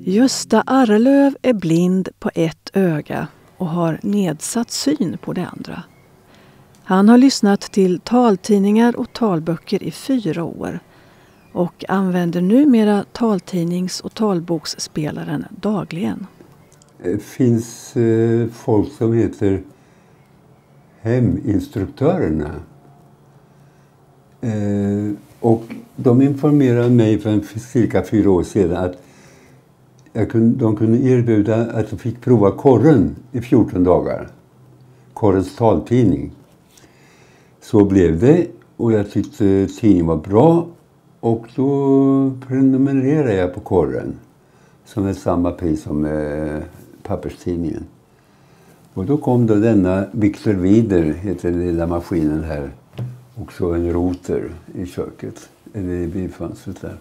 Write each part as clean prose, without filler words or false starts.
Gösta Arrelöv är blind på ett öga och har nedsatt syn på det andra. Han har lyssnat till taltidningar och talböcker i 4 år och använder numera taltidnings- och talboksspelaren dagligen. Det finns folk som heter heminstruktörerna. Och de informerade mig för cirka 4 år sedan att de kunde erbjuda att jag fick prova Korren i 14 dagar. Korrens taltidning. Så blev det och jag tyckte tidningen var bra och då prenumererade jag på Korren. Som är samma pris som papperstidningen. Och då kom då denna Victor Wider, heter den lilla maskinen här. Och så en roter i köket, eller i bilfönstret där.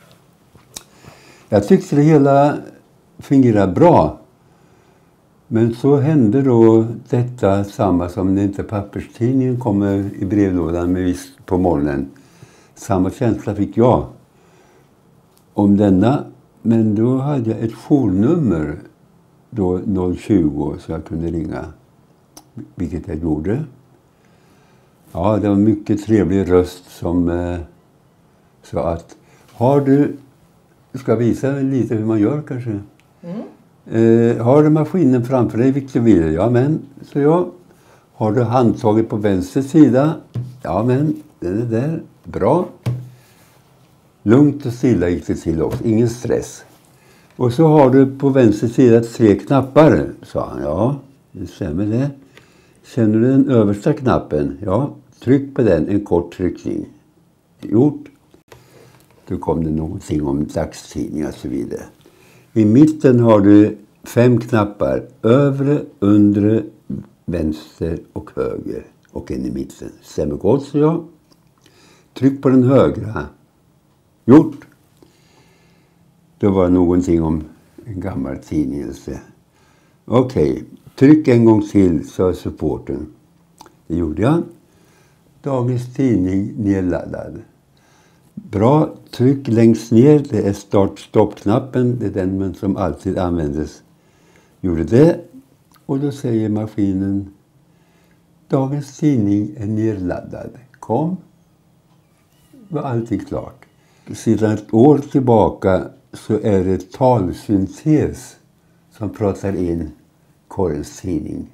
Jag tyckte det hela fungerade bra. Men så hände då detta samma som när inte papperstidningen kommer i brevlådan på morgonen. Samma känsla fick jag om denna. Men då hade jag ett journummer då 020 så jag kunde ringa. Vilket jag gjorde. Ja, det var en mycket trevlig röst som sa att ska visa lite hur man gör kanske. Har du maskinen framför dig, Victor Wider? Ja men, så jag. Har du handtaget på vänster sida? Ja men, den är där. Bra. Lugnt och stilla gick det till också. Ingen stress. Och så har du på vänster sida 3 knappar, sa han. Ja, det stämmer det. Känner du den översta knappen? Ja, tryck på den, en kort tryckning. Gjort. Då kom det någonting om dagstidningar och så vidare. I mitten har du 5 knappar. Övre, undre, vänster och höger. Och en i mitten. Stämmer gott, så jag. Tryck på den högra. Gjort. Då var det någonting om en gammal tidning. Okej. Tryck en gång till, sa supporten. Det gjorde jag. Dagens tidning nedladdad. Bra, tryck längst ner. Det är start-stopp-knappen. Det är den som alltid användes. Gjorde det. Och då säger maskinen. Dagens tidning är nedladdad. Kom. Var allting klart. Sedan ett år tillbaka så är det talsyntes som pratar in Korrens tidning.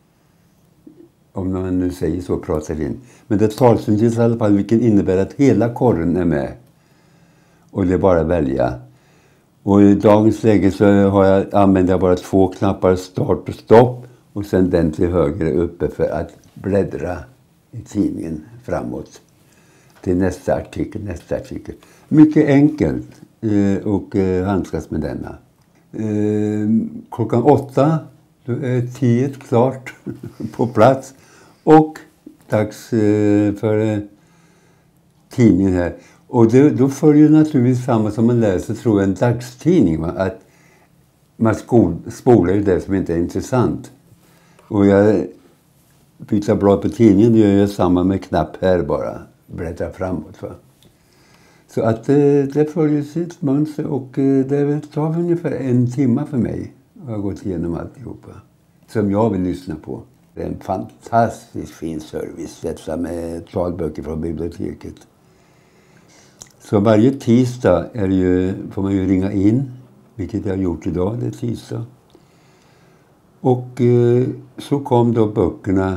Om man nu säger så, pratar in. Men det är talsyntes i alla fall, vilket innebär att hela Korren är med. Och det är bara att välja. Och i dagens läge så använder jag bara 2 knappar, start och stopp. Och sen den till höger uppe för att bläddra i tidningen framåt. Till nästa artikel. Mycket enkelt och handskas med denna. Klockan 8 då är 10 klart på plats. Och dags för tidningen här. Och då följer naturligtvis samma som man läser, tror jag, en dagstidning. Va? Att man spolar ju det som inte är intressant. Och jag byter blad på tidningen, det gör jag samma med knapp här bara. Bläddra framåt. Va? Så att det följer sitt mönster och det tar ungefär 1 timme för mig. Jag har gått igenom alltihopa. Som jag vill lyssna på. Det är en fantastiskt fin service. Detta med talböcker från biblioteket. Så varje tisdag får man ju ringa in. Vilket jag har gjort idag, det är tisdag. Och så kom då böckerna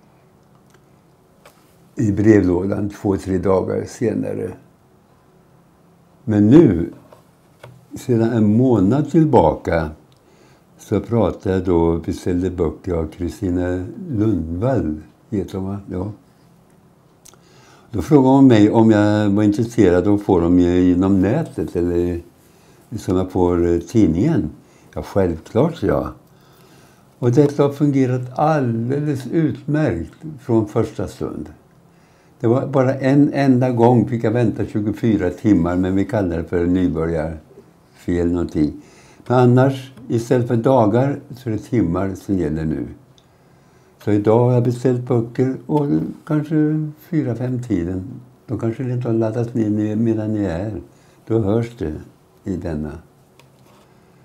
i brevlådan 2-3 dagar senare. Men nu, sedan en månad tillbaka, så pratade jag då och beställde böcker av Kristina Lundvall, heter hon va? Ja. Då frågade hon mig om jag var intresserad av att få dem genom nätet eller som jag får tidningen. Ja, självklart, ja. Och detta har fungerat alldeles utmärkt från första stund. Det var bara en enda gång fick jag vänta 24 timmar, men vi kallar det för nybörjarfel någonting. Men annars, istället för dagar, så är det timmar som gäller nu. Så idag har jag beställt böcker och kanske 4-5 tiden. De kanske inte har laddat ner medan ni är. Då hörs det i denna.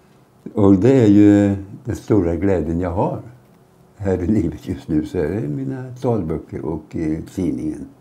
Och det är ju den stora glädjen jag har här i livet just nu. Så är det mina talböcker och tidningen.